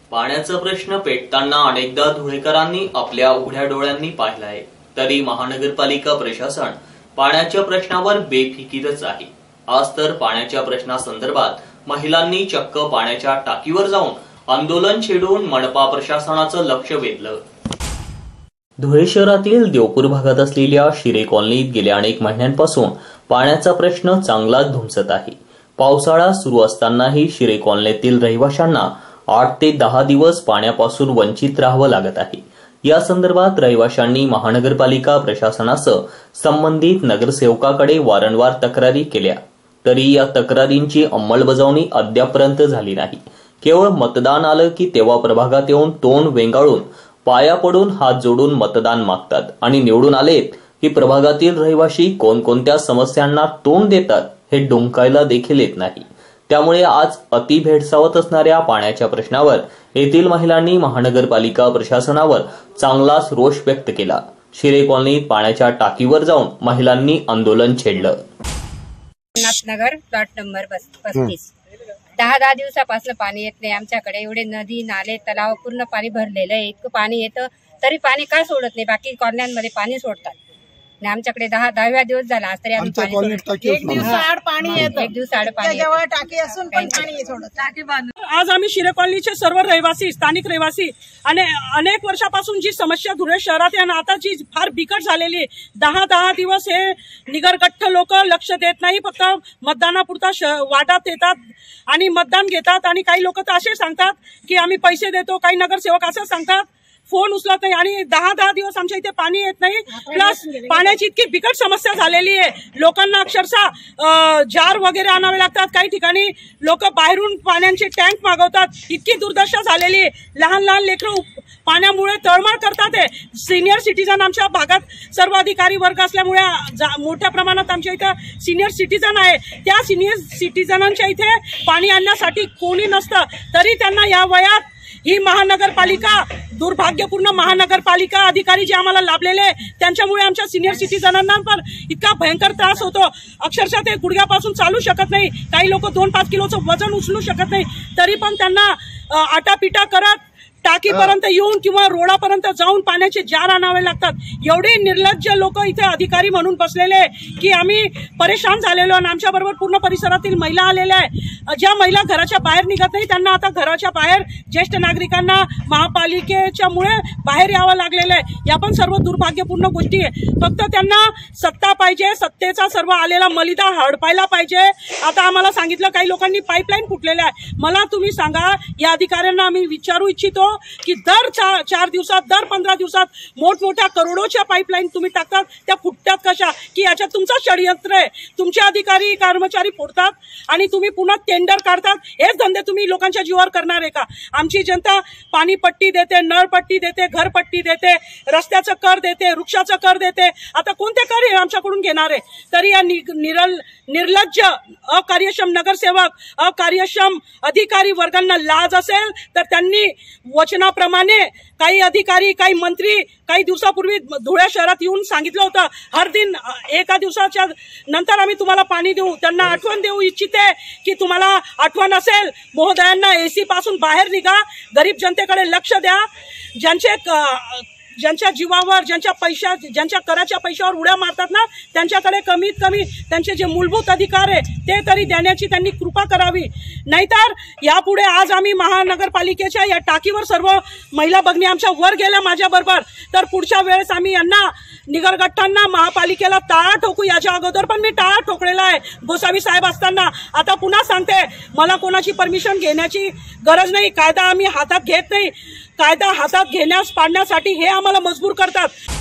पाण्याचा प्रश्न पेटताना अनेकदा धुळेकरांनी आपल्या उघड्या डोळ्यांनी पाहिलाय, तरी महानगरपालिका प्रशासन पाण्याच्या प्रश्नावर बेफिकीरच आहे। आज तर पाण्याच्या प्रश्नासंदर्भात महिलांनी चक्क पाण्याच्या टाकीवर जाऊन आंदोलन छेडून मनपा प्रशासनाचं लक्ष वेधलं। धुळे शहरातील देवपूर भागात असलेल्या शिरे कॉलनीत गेल्या अनेक महिन्यांपासून पाण्याचा प्रश्न चांगलाच धुमसत आहे। पावसाळा सुरू असतानाही शिरे कॉलनीतील रहिवाशांना 8 ते 10 दिवस पाण्यापासून वंचित राहावं लागत आहे। या संदर्भात रहिवाशांनी महानगरपालिका प्रशासनासह संबंधित नगरसेवकाकडे वारंवार तक्रारी केल्या, तरी या तक्रारींची अंमलबजावणी अद्यापर्यंत झाली नाही। केवळ मतदान आलं की तेव्हा प्रभागात येऊन तोंड वेंगाळून पाया पडून हात जोडून मतदान मागतात आणि निवडून आलेत की प्रभागातील रहिवासी कोणकोणत्या समस्यांना तोंड देतात हे डोंकायला देखील येत नाही। त्यामुळे आज अति भेडसावत असणाऱ्या पाण्याच्या प्रश्नावर येथील महिलांनी महानगरपालिका प्रशासनावर चांगलाच रोष व्यक्त केला। शिरे कॉलनीत पाण्याच्या टाकीवर जाऊन महिलांनी आंदोलन छेडलं। नगर प्लॉट नंबर 35 10 दिवसापासून पाणी येत नाही आमच्याकडे। एवढे नदी नाले तलाव पूर्ण पाणी भरलेलं आहे। इतकं पाणी येतं तरी पाणी का सोडत नाही? बाकी कॉलन्यांमध्ये पाणी सोडतात आणि आमच्याकडे 10-10 दिवस झाला आज तरी आम्ही एक दिवसाआड पाणी येतं, एक दिवसाआड पाणी जवळ टाकी असून पण पाणी सोडत टाकी बांधून। आज आम्ही शिरे कॉलनीचे सर्व रहिवासी स्थानिक रहिवासी आणि अनेक वर्षापासून जी समस्या धुळे शहरात आहे आता जी फार बिकट झालेली 10-10 दिवस हे निगरगठ्ठ लोक लक्ष देत नाही, फक्त मतदानापुरता वादात येतात आणि मतदान घेतात। आणि काही लोक तर असे सांगतात की आम्ही पैसे देतो, काही नगरसेवक असं सांगतात, फोन उचलत नाही आणि 10-10 दिवस आमच्या इथे पाणी येत नाही। प्लस पाण्याची इतकी बिकट समस्या झालेली आहे, लोकांना अक्षरशः जार वगैरे आणावे लागतात। काही ठिकाणी लोक बाहेरून पाण्याचे टँक मागवतात, इतकी दुर्दशा झालेली आहे। लहान लहान लेकरं पाण्यामुळे तळमळ करतात। सिनियर सिटीजन आमच्या भागात सर्व अधिकारी वर्ग असल्यामुळे मोठ्या प्रमाणात आमच्या इथं सिनियर सिटीजन आहे। त्या सिनियर सिटीजनांच्या इथे पाणी आणण्यासाठी कोणी नसतं, तरी त्यांना या वयात ही महानगरपालिका दुर्भाग्यपूर्ण महानगरपालिका अधिकारी जे आम्हाला लाभलेले त्यांच्यामुळे आमच्या सिनियर सिटीजनांना पण इतका भयंकर त्रास होतो। अक्षरशः ते गुडघ्यापासून चालू शकत नाही, काही लोक 2-5 किलोचं वजन उचलू शकत नाही, तरी पण त्यांना आटापिटा करत टाकीपर्यंत येऊन किंवा रोडापर्यंत जाऊन पाण्याचे जार आणावे लागतात। एवढे निर्लज्ज लोक इथे अधिकारी म्हणून बसलेले की आम्ही परेशान झालेलो आणि आमच्या बरोबर पूर्ण परिसरातील महिला आलेल्या आहे। ज्या महिला घराच्या बाहेर निघत नाही त्यांना आता घराच्या बाहेर ज्येष्ठ नागरिकांना महापालिकेच्या मुळे बाहेर यावं लागलेलं आहे। या पण सर्व दुर्भाग्यपूर्ण गोष्टी आहे। फक्त त्यांना सत्ता पाहिजे, सत्तेचा सर्व आलेला मलिदा हडपायला पाहिजे। आता आम्हाला सांगितलं काही लोकांनी पाईपलाईन फुटलेल्या आहे। मला तुम्ही सांगा, या अधिकाऱ्यांना आम्ही विचारू इच्छितो की दर 4 दिवसात दर 15 दिवसात मोठमोठ्या करोडोच्या पाईपलाईन तुम्ही टाकतात, त्या फुटतात कशा? की याच्यात तुमचं षडयंत्र आहे। तुमचे अधिकारी कर्मचारी फोडतात आणि तुम्ही पुन्हा टेंडर काढतात। हेच धंदे तुम्ही लोकांच्या जीवावर करणार आहे का? आमची जनता पाणी पट्टी देते, नळपट्टी देते, घरपट्टी देते, रस्त्याचं कर देते, वृक्षाचं कर देते, आता कोणते कर हे आमच्याकडून घेणार आहे? तरी या निर्लज्ज अकार्यक्षम नगरसेवक अकार्यक्षम अधिकारी वर्गांना लाज असेल तर त्यांनी वचनाप्रमाणे काही अधिकारी काही मंत्री काही दिवसापूर्वी धुळे शहरात येऊन सांगितलं होतं हर दिन 1 दिवसाच्या नंतर आम्ही तुम्हाला पाणी देऊ। त्यांना आठवण देऊ इच्छिते की तुम्हाला आठवण असेल महोदयांना एसी पासून बाहेर निघा, गरीब जनतेकडे लक्ष द्या। ज्यांच्या जीवावर ज्यांच्या कराच्या पैशावर उड्या मारतात ना त्यांच्याकडे कमीत कमी त्यांचे जे मूलभूत अधिकार आहे ते तरी देण्याची त्यांनी कृपा करावी। नाहीतर यापुढे आज आम्ही महानगरपालिकेच्या या टाकीवर सर्व महिला भगिनी आमच्या वर गेल्या माझ्या बरोबर, तर पुढच्या वेळेस आम्ही यांना निगरगठ्ठांना महापालिकेला टाळा ठोकू। याच्या अगोदर पण मी टाळा ठोकलेला आहे गोसावी साहेब असताना। आता पुन्हा सांगते, मला कोणाची परमिशन घेण्याची गरज नाही। कायदा आम्ही हातात घेत नाही, कायदा हातात घेण्यास पाडण्यासाठी हे आम्हाला मजबूर करतात।